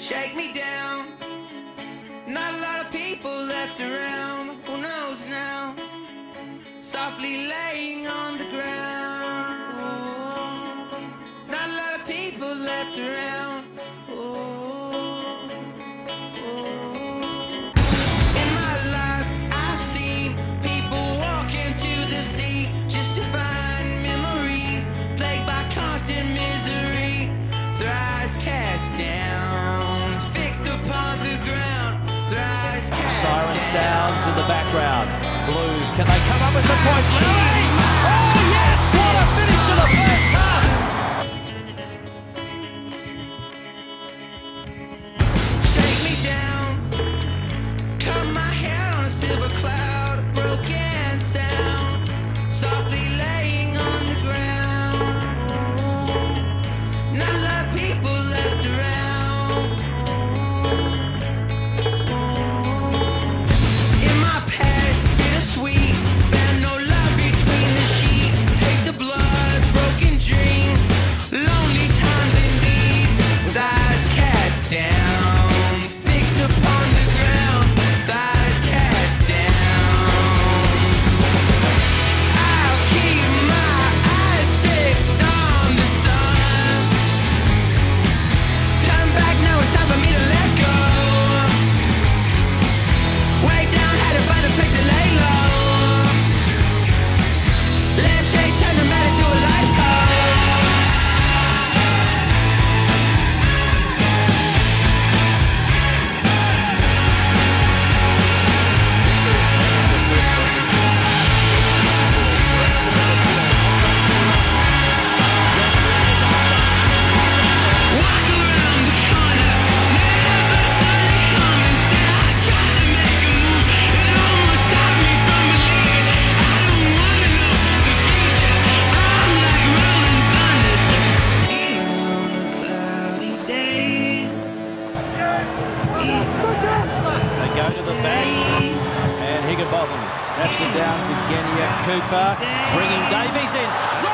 shake me down. Not a lot of people left around. Who knows now? Softly laying on the ground. Ooh. Not a lot of people left around. Ooh. Ooh. In my life, I've seen people walk into the sea just to find memories plagued by constant misery. Their eyes cast down, fixed upon the ground. Siren sounds in the background. Blues, can they come up with some points? Lily! Oh yes! What a finish to the first half! Shake me down, cut my hair on a silver cloud, a broken sound, softly laying on the ground. Ooh. Not a lot of people left around. They go to the back, and Higginbotham taps it down to Genia Cooper, bringing Davies in.